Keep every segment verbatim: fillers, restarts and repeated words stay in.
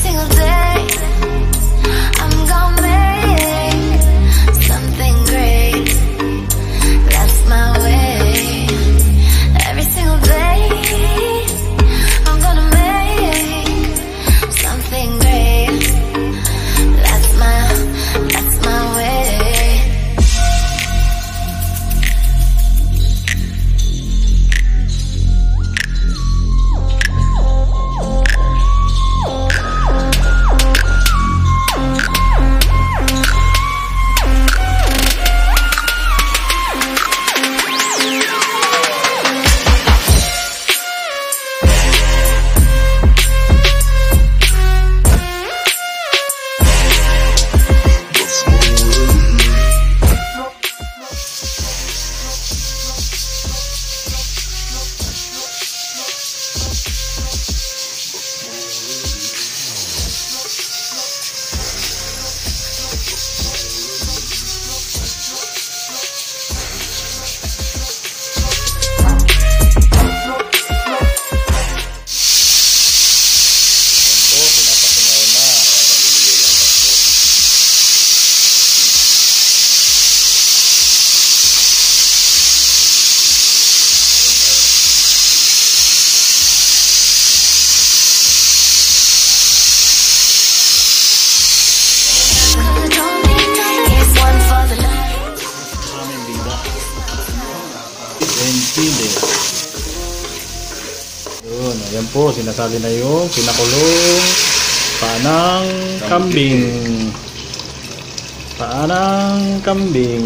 single day I'm gonna make something great. That's my way. Every single day I'm gonna make something great. That's my, that's my way. Chili. Yun, ayan po, sinasali na yung pinakulong paanang kambing. Paanang kambing.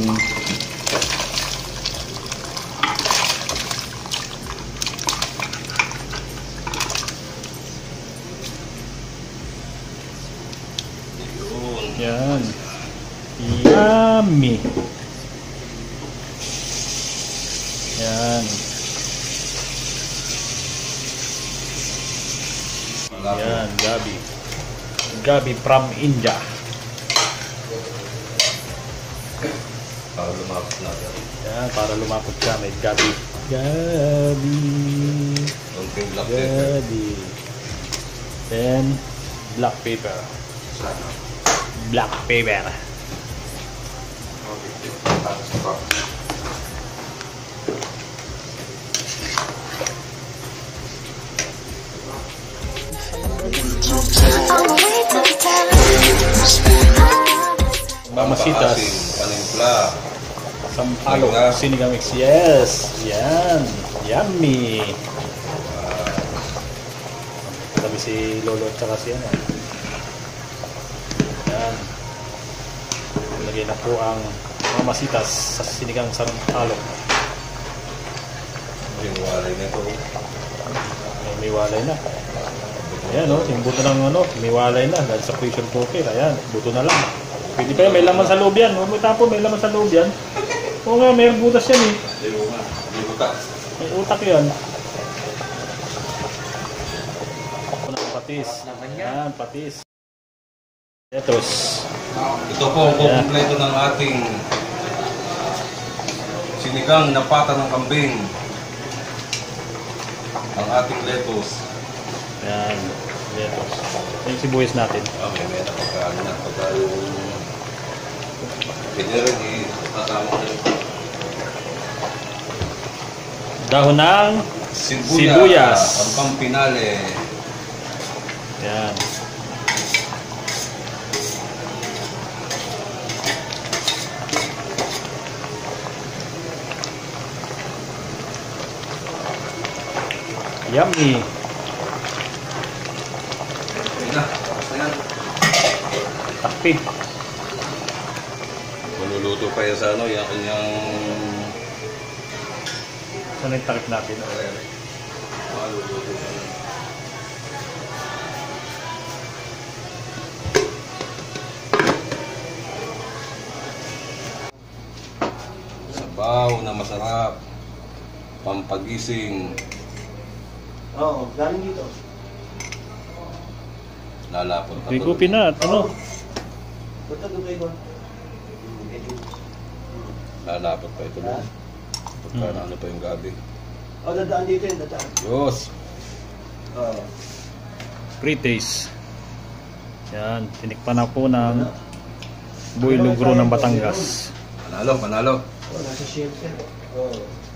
Yan. Yummy. Yan. Yan, gabi. Gabi from India. Para lumapot na. Yan, para lumapot ka. May gabi. Gabi. Konting black pepper. Gabi. Then, black pepper. Black pepper. Mamasitas. Panimpla. Sampalok. Sinigang mix. Yes. Yan. Yummy. Sabi si Lolo at saka si ano. Yan. Lagay na po ang mamasitas sa sinigang sampalok. May walay na ito. May, may walay na. Ayan o, oh, yung buto ng ano, may walay na dahil sa pressure cooker. Ayan, buto na lang. Pwede pa yan, may laman sa loob yan. Huwag mo tapo, may laman sa loob yan. Oo nga, may butas yan eh. May utak. May utak yan. Patis. Ayan, patis. Etos. Ito po ang kumpleto ng ating sinigang na pata ng kambing. Ang ating lettuce. Ayan, lettuce. Yung sibuyas natin. Okay, may napagkaan na. Pagka yung pwede rin itatama ko rin. Dahon ng Sibuyas. sibuyas. Ang pampinale. Ayan. Yummy. Okay na. Tapos na yan. Takpi. Maluluto pa yan sa ano, yung kanyang Saan yung takip natin? maluluto pa yan. Sabaw na masarap. Pampagising. Oo, galing dito. Lalapot na Biko pinat, ano? Ba't nagabay ko? Lalapot pa ito doon. Pagka Hmm. ano pa yung gabi. O, dadaan dito yun, dadaan. Diyos! Oo. Pre-taste. Yan, tinikpan na po ng Boy Lugro ng Batangas. Panalo, panalo. Oh, nasa shelf yan. Oh.